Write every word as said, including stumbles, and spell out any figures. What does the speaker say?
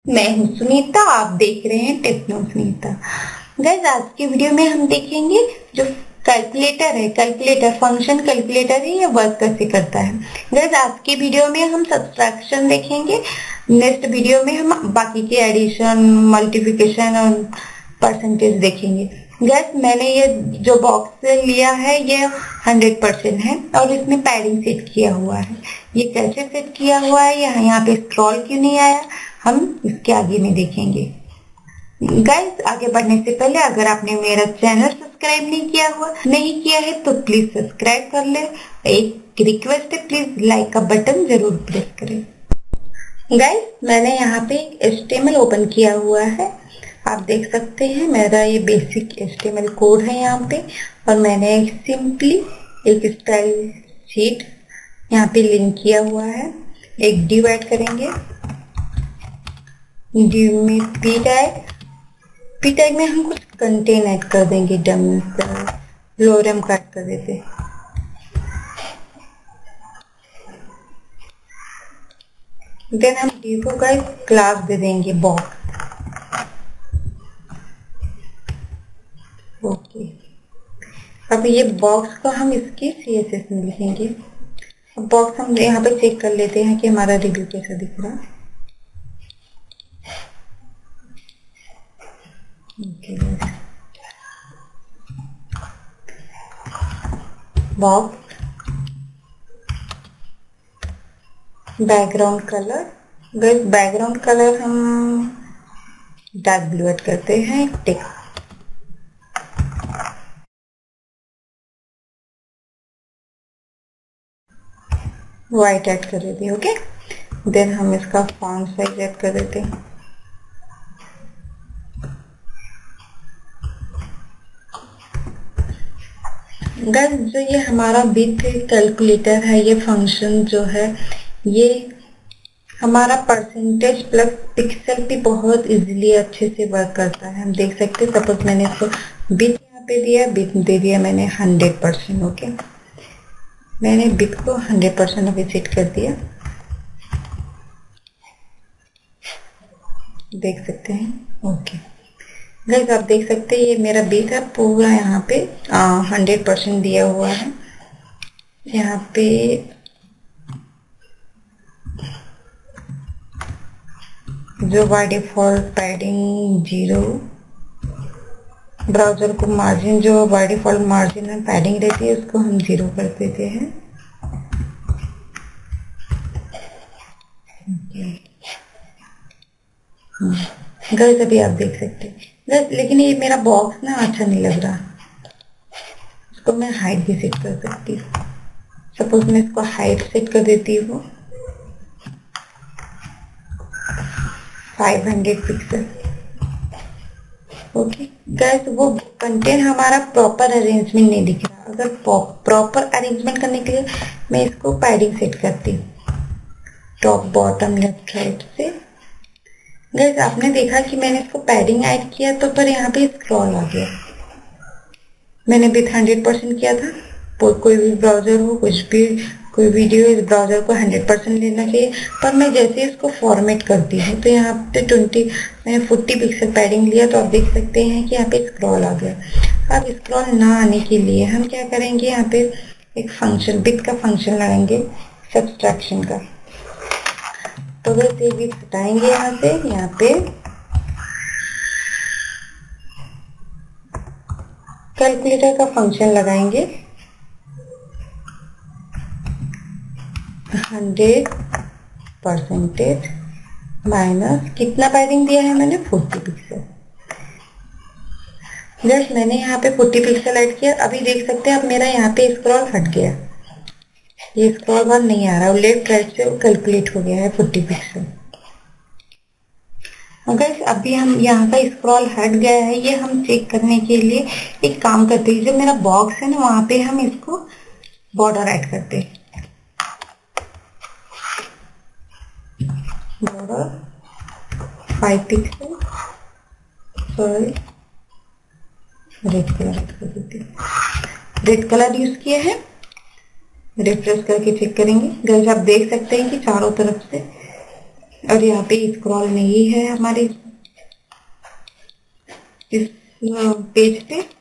मैं हूँ सुनीता, आप देख रहे हैं टेक्नो सुनीता। गाइस आज की वीडियो में हम देखेंगे जो कैलकुलेटर है, कैलकुलेटर फंक्शन कैलकुलेटर है, ये वर्क कैसे करता है। गाइस आज की वीडियो में हम सब्ट्रैक्शन देखेंगे, नेक्स्ट वीडियो में हम बाकी के एडिशन, मल्टीप्लिकेशन और परसेंटेज देखेंगे। गाइस मैंने ये जो बॉक्स लिया है ये हंड्रेड परसेंट है और इसमें पैडिंग सेट किया हुआ है। ये कैसे सेट किया हुआ है, यहाँ यहाँ पे स्क्रॉल क्यों नहीं आया, हम इसके आगे में देखेंगे। गाइस आगे बढ़ने से पहले अगर आपने मेरा चैनल सब्सक्राइब नहीं किया हुआ नहीं किया है तो प्लीज सब्सक्राइब कर ले। एक रिक्वेस्ट है, प्लीज लाइक का बटन जरूर प्रेस करें। गाइस मैंने यहाँ पे H T M L open किया हुआ है, आप देख सकते हैं मेरा ये basic H T M L code है यहाँ पे, और मैंने सिंपली एक स्टाइल शीट यहाँ पे लिंक किया हुआ है। एक डिव ऐड करेंगे, डिव में पी टैग, पी टैग में हम कुछ कंटेंट ऐड कर देंगे, डम्स लोरम कट कर देते। देन हम डिव को गाइस क्लास दे देंगे बॉक्स। ओके, अब ये बॉक्स को हम इसके सी एस एस में लिखेंगे। अब बॉक्स हम यहाँ पे चेक कर लेते हैं कि हमारा रिव्यू कैसा दिख रहा है। ओके, बॉक्स बैकग्राउंड कलर, बस बैकग्राउंड कलर हम डार्क ब्लू ऐड करते हैं। टेक्स्ट व्हाइट ऐड कर देते हैं। ओके, देन हम इसका फॉन्ट साइज ऐड कर देते हैं। गाइस जो ये हमारा विथ कैलकुलेटर है, ये फंक्शन जो है ये हमारा परसेंटेज प्लस पिक्सल पे बहुत इजीली अच्छे से वर्क करता है। हम देख सकते हैं, सपोज मैंने इसको विथ यहाँ पे दिया, विथ दे दिया मैंने हंड्रेड परसेंट। ओके, मैंने विथ को हंड्रेड परसेंट अभी सेट कर दिया, देख सकते हैं। ओके गाइस आप देख सकते हैं ये मेरा विथ है पूरा यहाँ पे हंड्रेड परसेंट दिया हुआ है। यहाँ पे जो by default padding zero, browser को मार्जिन जो बाय डिफॉल्ट मार्जिन में पैडिंग रहती है उसको हम जीरो कर देते हैं। गाइस अभी आप देख सकते हैं गाइस, लेकिन ये मेरा बॉक्स ना अच्छा नहीं लग रहा, इसको मैं हाइट भी सेट कर सकती हूँ। सपोज मैं इसको हाइट सेट कर देती हूँ five hundred pixel. Okay guys, वो कंटेंट हमारा प्रॉपर अरेंजमेंट नहीं दिख रहा। अगर प्रॉपर अरेंजमेंट करने के लिए मैं इसको पैडिंग सेट करती हूँ, टॉप बॉटम लेफ्ट राइट से। गाइस आपने देखा कि मैंने इसको पैडिंग ऐड किया तो पर यहाँ पे स्क्रॉल आ गया। मैंने विथ हंड्रेड परसेंट किया था, कोई भी ब्राउजर हो, कुछ भी कोई वीडियो, इस ब्राउजर को हंड्रेड परसेंट लेना चाहिए। पर मैं जैसे इसको फॉर्मेट करती हूँ तो यहाँ पे ट्वेंटी मैंने फोर्टी पिक्सल पैडिंग लिया, तो आप देख सकते हैं कि यहाँ पे स्क्रॉल आ गया। अब स्क्रॉल ना आने के लिए हम क्या करेंगे, यहाँ पे एक फंक्शन विथ का फंक्शन लगाएंगे सब्ट्रैक्शन का। तो वैसे भी हटाएंगे यहाँ से, यहाँ पे कैलकुलेटर का फंक्शन लगाएंगे हंड्रेड परसेंटेज माइनस कितना पैडिंग दिया है मैंने फोर्टी पिक्सल। जस्ट मैंने यहाँ पे फोर्टी पिक्सल ऐड किया। अभी देख सकते हैं अब मेरा यहाँ पे स्क्रॉल हट गया, ये स्क्रॉल बार नहीं आ रहा, लेफ्ट राइट से कैलकुलेट हो गया है फोर्टी पिक्सल। अगर अभी हम यहाँ का स्क्रॉल हट गया है, ये हम चेक करने के लिए एक काम करते हैं, जो मेरा बॉक्स है ना वहां पे हम इसको बॉर्डर ऐड करते हैं। Border five pixel, sorry red colour add कर देते हैं। रेड कलर यूज किया है, रिफ्रेश करके चेक करेंगे। गाइस आप देख सकते हैं कि चारों तरफ से और यहाँ पे स्क्रॉल नहीं है हमारे इस पेज पे।